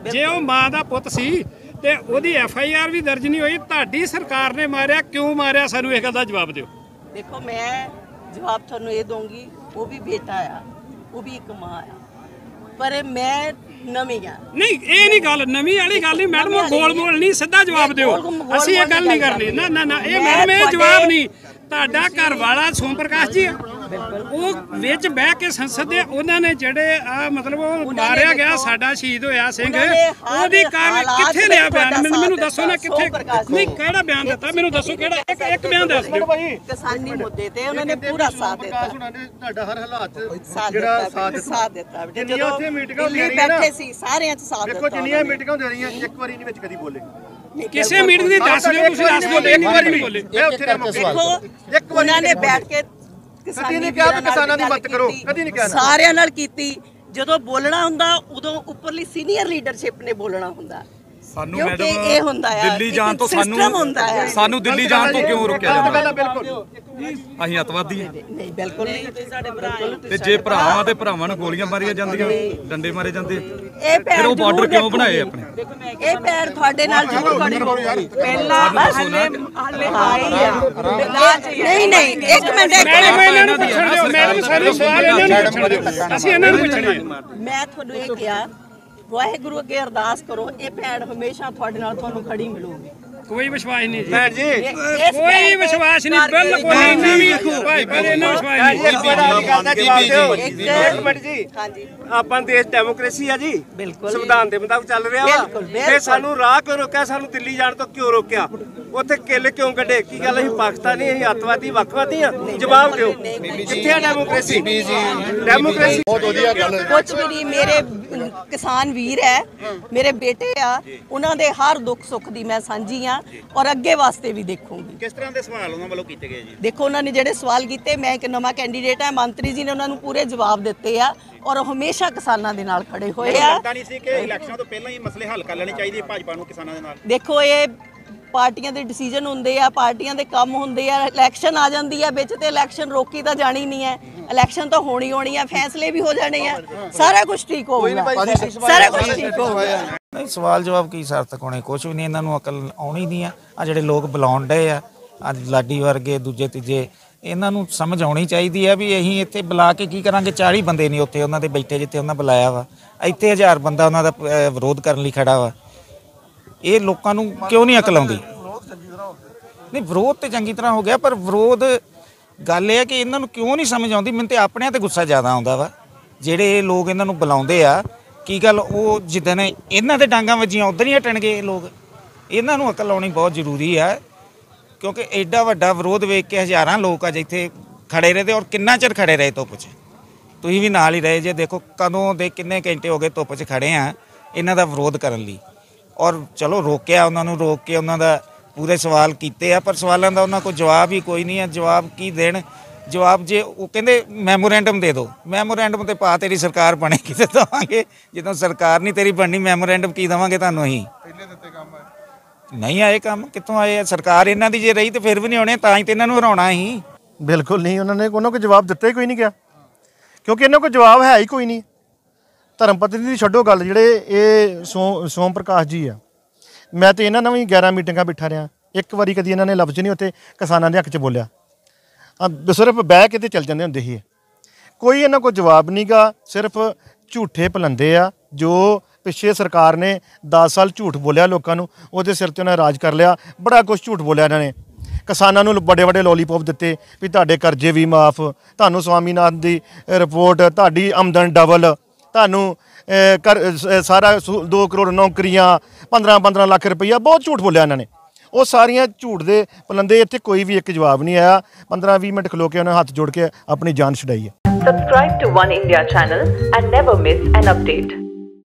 जे वो माँ का पुत सी ते ओदी FIR भी दर्ज नहीं हुई, तुहाडी सरकार ने मारिया, क्यों मारिया? सानू इस गल दा जवाब दिओ। देखो मैं जवाब तुहानू ये दूंगी, वो भी बेटा आ, वो भी एक माँ आ, पर मैं नवी आ। नहीं ये नहीं गल, नवी वाली गल नहीं मैडम, गोल मोल नहीं, सीधा जवाब दिओ। असीं ये गल नहीं करनी, ना ना ना, ये मैडम ये जवाब नहीं। ਤੁਹਾਡਾ ਘਰ ਵਾਲਾ ਸੋਮ ਪ੍ਰਕਾਸ਼ ਜੀ ਉਹ ਵਿੱਚ ਬਹਿ ਕੇ ਸੰਸਦ ਦੇ ਉਹਨਾਂ ਨੇ ਜਿਹੜੇ ਆ ਮਤਲਬ ਉਹ ਮਾਰਿਆ ਗਿਆ ਸਾਡਾ ਸ਼ਹੀਦ ਹੋਇਆ ਸਿੰਘ, ਉਹਦੀ ਕਾਰ ਕਿੱਥੇ ਲਿਆ ਬਿਆਨ? ਮੈਨੂੰ ਦੱਸੋ ਨਾ ਕਿੱਥੇ, ਨਹੀਂ ਕਿਹੜਾ ਬਿਆਨ ਦਿੱਤਾ ਮੈਨੂੰ ਦੱਸੋ, ਕਿਹੜਾ ਇੱਕ ਬਿਆਨ ਦੱਸ ਦਿਓ। ਕਿਸਾਨੀ ਮੁੱਦੇ ਤੇ ਉਹਨਾਂ ਨੇ ਪੂਰਾ ਸਾਥ ਦਿੱਤਾ, ਤੁਹਾਡਾ ਹਰ ਹਾਲਾਤ ਜਿਹੜਾ ਸਾਥ ਦਿੱਤਾ। ਜਦੋਂ ਉੱਥੇ ਮੀਟਿੰਗਾਂ ਹੁੰਦੀਆਂ ਬੈਠੇ ਸੀ ਸਾਰਿਆਂ ਚ ਸਾਥ ਦਿੱਤਾ। ਦੇਖੋ ਜਿੰਨੀਆਂ ਮੀਟਿੰਗਾਂ ਹੁੰਦੀਆਂ ਰਹੀਆਂ ਇੱਕ ਵਾਰੀ ਨਹੀਂ ਵਿੱਚ ਕਦੀ ਬੋਲੇ, ਕਿਸੇ ਮੀਟਿੰਗ ਦੀ ਦੱਸ ਦਿਓ, ਤੁਸੀਂ ਦੱਸ ਦਿਓ, ਇੱਕ ਵਾਰੀ ਨਹੀਂ ਬੋਲੇ। ਦੇਖੋ ਉਹਨਾਂ ਨੇ ਬੈਠ ਕੇ ਕਦੀ ਨਹੀਂ ਕਿਹਾ ਕਿਸਾਨਾਂ ਦੀ ਮਦਦ ਕਰੋ, ਕਦੀ ਨਹੀਂ ਕਿਹਾ, ਸਾਰਿਆਂ ਨਾਲ ਕੀਤੀ। ਜਦੋਂ ਬੋਲਣਾ ਹੁੰਦਾ ਉਦੋਂ ਉੱਪਰਲੀ ਸੀਨੀਅਰ ਲੀਡਰਸ਼ਿਪ ਨੇ ਬੋਲਣਾ ਹੁੰਦਾ। ਸਾਨੂੰ ਮੈਡਮ ਦਿੱਲੀ ਜਾਣ ਤੋਂ ਸਾਨੂੰ ਦਿੱਲੀ ਜਾਣ ਤੋਂ ਕਿਉਂ ਰੋਕਿਆ ਜਾਂਦਾ? ਅਸੀਂ ਅੱਤਵਾਦੀ ਹਾਂ? ਨਹੀਂ ਬਿਲਕੁਲ ਨਹੀਂ, ਸਾਡੇ ਭਰਾ ਤੇ ਜੇ ਭਰਾਵਾਂ ਤੇ ਭਰਾਵਾਂ ਨੂੰ ਗੋਲੀਆਂ ਮਾਰੀਆਂ ਜਾਂਦੀਆਂ, ਡੰਡੇ ਮਾਰੇ ਜਾਂਦੇ, ਇਹ ਫਿਰ ਉਹ ਬਾਰਡਰ ਕਿਉਂ ਬਣਾਏ ਆਪਣੇ? ਇਹ ਪੈਰ ਤੁਹਾਡੇ ਨਾਲ ਜ਼ਰੂਰ ਖੜੇ ਪਹਿਲਾਂ ਹਲੇ ਆਈ ਆ। ਨਹੀਂ ਨਹੀਂ ਇੱਕ ਮਿੰਟ, ਮੈਡਮ ਸਾਰੇ ਸਵਾਲ ਇਹਨਾਂ ਨੂੰ ਪੁੱਛਣ, ਅਸੀਂ ਇਹਨਾਂ ਨੂੰ ਪੁੱਛਣੇ। ਮੈਂ ਤੁਹਾਨੂੰ ਇਹ ਕਿਹਾ ਵਾਹਿਗੁਰੂ ਅੱਗੇ ਅਰਦਾਸ ਕਰੋ, ਇਹ ਭੈਣ ਹਮੇਸ਼ਾ ਤੁਹਾਡੇ ਨਾਲ ਤੁਹਾਨੂੰ ਖੜੀ ਮਿਲੂਗੀ। ਕੋਈ ਵਿਸ਼ਵਾਸ ਨਹੀਂ ਜੀ, ਭੈਣ ਜੀ ਕੋਈ ਵਿਸ਼ਵਾਸ ਨਹੀਂ, ਬਿਲਕੁਲ ਨਹੀਂ ਭਾਈ, ਪਰ ਇਹਨਾਂ ਵਿਸ਼ਵਾਸ ਨਹੀਂ। ਇੱਕ ਮਿੰਟ ਜੀ, ਹਾਂਜੀ ਆਪਾਂ ਦੇਸ਼ ਡੈਮੋਕ੍ਰੇਸੀ ਆ ਜੀ, ਬਿਲਕੁਲ ਸੰਵਿਧਾਨ ਦੇ ਮੁਤਾਬਕ ਚੱਲ ਰਿਹਾ ਵਾ, ਤੇ ਸਾਨੂੰ ਰਾਹ ਕਿਉਂ ਰੋਕਿਆ? ਸਾਨੂੰ ਦਿੱਲੀ ਜਾਣ ਤੋਂ ਕਿਉਂ ਰੋਕਿਆ? ਉੱਥੇ ਕਿੱਲ ਕਿਉਂ ਕੱਢੇ? ਕੀ ਗੱਲ ਅਸੀਂ ਪਾਕਿਸਤਾਨੀ, ਅਸੀਂ ਅੱਤਵਾਦੀ, ਵੱਖਵਾਦੀ ਆ? ਜਵਾਬ ਦਿਓ, ਕਿੱਥੇ ਆ ਡੈਮੋਕ੍ਰੇਸੀ? ਡੈਮੋਕ੍ਰੇਸੀ ਬਹੁਤ ਵਧੀਆ ਗੱਲ। ਕੁਝ ਵੀ ਨਹੀਂ, ਮੇਰੇ ਕਿਸਾਨ ਵੀਰ ਹੈ, ਮੇਰੇ ਬੇਟੇ ਆ, ਉਹਨਾਂ ਦੇ ਹਰ ਦੁੱਖ ਸੁੱਖ ਦੀ ਮੈਂ ਸਾਂਝੀ ਆ ਔਰ ਅੱਗੇ ਵਾਸਤੇ ਵੀ ਦੇਖੂੰਗੀ। ਕਿਸ ਤਰ੍ਹਾਂ ਦੇ ਸਵਾਲ ਉਹਨਾਂ ਵੱਲੋਂ ਕੀਤੇ ਗਏ ਜੀ? ਦੇਖੋ ਉਹਨਾਂ ਨੇ ਜਿਹੜੇ ਸਵਾਲ ਕੀਤੇ, ਮੈਂ ਇੱਕ ਨਵਾਂ ਕੈਂਡੀਡੇਟ ਹਾਂ, ਮੰਤਰੀ ਜੀ ਨੇ ਉਹਨਾਂ ਨੂੰ ਪੂਰੇ ਜਵਾਬ ਦਿੱਤੇ ਆ ਔਰ ਹਮੇਸ਼ਾ ਕਿਸਾਨਾਂ ਦੇ ਨਾਲ ਖੜੇ ਹੋਏ ਆ। ਲੱਗਦਾ ਨਹੀਂ ਸੀ ਕਿ ਇਲੈਕਸ਼ਨਾਂ ਤੋਂ ਪਹਿਲਾਂ ਹੀ ਮਸਲੇ ਹੱਲ ਕਰ ਲੈਣੇ ਚਾਹੀਦੇ ਭਾਜਪਾ ਨੂੰ ਕਿਸਾਨਾਂ ਦੇ ਨਾਲ? ਦੇਖੋ ਇਹ ਪਾਰਟੀਆਂ ਦੇ ਡਿਸੀਜਨ ਹੁੰਦੇ ਆ, ਪਾਰਟੀਆਂ ਦੇ ਕੰਮ ਹੁੰਦੇ ਆ, ਇਲੈਕਸ਼ਨ ਆ ਜਾਂਦੀ ਆ ਵਿੱਚ ਤੇ ਇਲੈਕਸ਼ਨ ਰੋਕੀ ਤਾਂ ਜਾਣੀ ਨਹੀਂ ਹੈ, ਇਲੈਕਸ਼ਨ ਤਾਂ ਹੋਣੀ ਆ, ਫੈਸਲੇ ਵੀ ਹੋ ਜਾਣੇ ਆ, ਸਾਰਾ ਕੁਝ ਠੀਕ ਹੋਊਗਾ, ਸਾਰਾ ਕੁਝ ਠੀਕ ਹੋਊਗਾ। ਨਹੀਂ ਸਵਾਲ ਜਵਾਬ ਕੀ ਸਾਰਥਕ ਹੋਣੇ, ਕੁਛ ਵੀ ਨਹੀਂ, ਇਹਨਾਂ ਨੂੰ ਅਕਲ ਆਉਣੀ ਨਹੀਂ ਆ। ਆ ਜਿਹੜੇ ਲੋਕ ਬੁਲਾਉਣ ਡਏ ਆ ਅੱਜ ਲਾਡੀ ਵਰਗੇ ਦੂਜੇ ਤੀਜੇ, ਇਹਨਾਂ ਨੂੰ ਸਮਝ ਆਉਣੀ ਚਾਹੀਦੀ ਆ ਵੀ ਅਸੀਂ ਇੱਥੇ ਬੁਲਾ ਕੇ ਕੀ ਕਰਾਂਗੇ? 40 ਬੰਦੇ ਨਹੀਂ ਉੱਥੇ ਉਹਨਾਂ ਦੇ ਬੈਠੇ ਜਿੱਥੇ ਉਹਨਾਂ ਬੁਲਾਇਆ ਵਾ, ਇੱਥੇ 1000 ਬੰਦਾ ਉਹਨਾਂ ਦਾ ਵਿਰੋਧ ਕਰਨ ਲਈ ਖੜਾ ਵਾ। ਇਹ ਲੋਕਾਂ ਨੂੰ ਕਿਉਂ ਨਹੀਂ ਅਕਲ ਆਉਂਦੀ? ਨਹੀਂ ਵਿਰੋਧ ਤੇ ਚੰਗੀ ਤਰ੍ਹਾਂ ਹੋ ਗਿਆ, ਪਰ ਵਿਰੋਧ ਗੱਲ ਇਹ ਹੈ ਕਿ ਇਹਨਾਂ ਨੂੰ ਕਿਉਂ ਨਹੀਂ ਸਮਝ ਆਉਂਦੀ? ਮੈਨੂੰ ਤੇ ਆਪਣਿਆਂ ਤੇ ਗੁੱਸਾ ਜ਼ਿਆਦਾ ਆਉਂਦਾ ਵਾ। ਜਿਹੜੇ ਲੋਕ ਇਹਨਾਂ ਨੂੰ ਬੁਲਾਉਂਦੇ ਆ, ਕੀ ਗੱਲ ਉਹ ਜਿੱਦਣ ਇਹਨਾਂ ਦੇ ਡਾਂਗਾਂ ਵੱਜੀਆਂ ਉੱਧਰ ਹੀ ਹਟਣਗੇ ਇਹ ਲੋਕ? ਇਹਨਾਂ ਨੂੰ ਅਕਲ ਆਉਣੀ ਬਹੁਤ ਜ਼ਰੂਰੀ ਆ, ਕਿਉਂਕਿ ਐਡਾ ਵੱਡਾ ਵਿਰੋਧ ਵੇਖ ਕੇ ਹਜ਼ਾਰਾਂ ਲੋਕ ਅੱਜ ਇੱਥੇ ਖੜੇ ਰਹੇ ਤੇ ਔਰ ਕਿੰਨਾ ਚਿਰ ਖੜੇ ਰਹੇ ਧੁੱਪ 'ਚ? ਤੁਸੀਂ ਵੀ ਨਾਲ ਹੀ ਰਹੇ ਜੇ। ਦੇਖੋ ਕਦੋਂ ਦੇ ਕਿੰਨੇ ਘੰਟੇ ਹੋ ਗਏ ਧੁੱਪ 'ਚ ਖੜੇ ਆ ਇਹਨਾਂ ਦਾ ਵਿਰੋਧ ਕਰਨ ਲਈ, ਔਰ ਚਲੋ ਰੋਕਿਆ ਉਹਨਾਂ ਨੂੰ, ਰੋਕ ਕੇ ਉਹਨਾਂ ਦਾ ਪੂਰੇ ਸਵਾਲ ਕੀਤੇ ਆ, ਪਰ ਸਵਾਲਾਂ ਦਾ ਉਹਨਾਂ ਕੋਲ ਜਵਾਬ ਹੀ ਕੋਈ ਨਹੀਂ ਹੈ। ਜਵਾਬ ਕੀ ਦੇਣ? ਜਵਾਬ ਜੇ ਉਹ ਕਹਿੰਦੇ ਮੈਮੋਰੈਂਡਮ ਦੇ ਦਿਓ, ਮੈਮੋਰੈਂਡਮ ਤੇ ਪਾ ਤੇਰੀ ਸਰਕਾਰ ਬਣੇਗੀ ਤੇ ਦੇਵਾਂਗੇ, ਜਦੋਂ ਸਰਕਾਰ ਨਹੀਂ ਤੇਰੀ ਬਣਨੀ ਮੈਮੋਰੈਂਡਮ ਕੀ ਦੇਵਾਂਗੇ ਤੁਹਾਨੂੰ? ਅਸੀਂ ਪਹਿਲੇ ਦਿੱਤੇ ਕੰਮ ਨਹੀਂ ਆਏ, ਕੰਮ ਕਿੱਥੋਂ ਆਏ ਆ? ਸਰਕਾਰ ਇਹਨਾਂ ਦੀ ਜੇ ਰਹੀ ਤੇ ਫਿਰ ਵੀ ਨਹੀਂ ਆਉਣੇ, ਤਾਂ ਹੀ ਤੇ ਇਹਨਾਂ ਨੂੰ ਹਰਾਉਣਾ ਸੀ। ਬਿਲਕੁਲ ਨਹੀਂ, ਉਹਨਾਂ ਕੋਲ ਜਵਾਬ ਦਿੱਤਾ ਹੀ ਕੋਈ ਨਹੀਂ ਗਿਆ, ਕਿਉਂਕਿ ਇਹਨਾਂ ਕੋਲ ਜਵਾਬ ਹੈ ਹੀ ਕੋਈ ਨਹੀਂ। ਧਰਮ ਪਤਨੀ ਦੀ ਛੱਡੋ ਗੱਲ, ਜਿਹੜੇ ਇਹ ਸੋਮ ਪ੍ਰਕਾਸ਼ ਜੀ ਆ, ਮੈਂ ਤੇ ਇਹਨਾਂ ਨਾਲ ਵੀ 11 ਮੀਟਿੰਗਾਂ ਬਿਠਾ ਰਿਹਾ, ਇੱਕ ਵਾਰੀ ਕਦੀ ਇਹਨਾਂ ਨੇ ਲਫ਼ਜ਼ ਨਹੀਂ ਉੱਥੇ ਕਿਸਾਨਾਂ ਦੇ ਹੱਕ 'ਚ ਬੋਲਿਆ। ਸਿਰਫ ਬਹਿ ਕੇ ਤੇ ਚੱਲ ਜਾਂਦੇ ਹੁੰਦੇ ਸੀ। ਕੋਈ ਇਹਨਾਂ ਕੋਲ ਜਵਾਬ ਨਹੀਂ ਗਾ, ਸਿਰਫ ਝੂਠੇ ਪਲੰਦੇ ਆ। ਜੋ ਪਿੱਛੇ ਸਰਕਾਰ ਨੇ 10 ਸਾਲ ਝੂਠ ਬੋਲਿਆ ਲੋਕਾਂ ਨੂੰ, ਉਹਦੇ ਸਿਰ 'ਤੇ ਉਹਨਾਂ ਰਾਜ ਕਰ ਲਿਆ। ਬੜਾ ਕੁਛ ਝੂਠ ਬੋਲਿਆ ਇਹਨਾਂ ਨੇ, ਕਿਸਾਨਾਂ ਨੂੰ ਵੱਡੇ ਵੱਡੇ ਲੋਲੀਪੋਪ ਦਿੱਤੇ ਵੀ ਤੁਹਾਡੇ ਕਰਜ਼ੇ ਵੀ ਮਾਫ, ਤੁਹਾਨੂੰ ਸਵਾਮੀਨਾਥਨ ਦੀ ਰਿਪੋਰਟ, ਤੁਹਾਡੀ ਆਮਦਨ ਡਬਲ, ਤੁਹਾਨੂੰ ਸਾਰਾ 2 ਕਰੋੜ ਨੌਕਰੀਆਂ, 15-15 ਲੱਖ ਰੁਪਈਆ, ਬਹੁਤ ਝੂਠ ਬੋਲਿਆ ਇਹਨਾਂ ਨੇ। ਉਹ ਸਾਰੀਆਂ ਝੂਠ ਦੇ ਪਲੰਦੇ, ਇੱਥੇ ਕੋਈ ਵੀ ਇੱਕ ਜਵਾਬ ਨਹੀਂ ਆਇਆ। 15-20 ਮਿੰਟ ਖਲੋ ਕੇ ਉਹਨਾਂ ਹੱਥ ਜੋੜ ਕੇ ਆਪਣੀ ਜਾਨ ਛੁਡਾਈ ਹੈ। Subscribe to One India channel and never miss an update.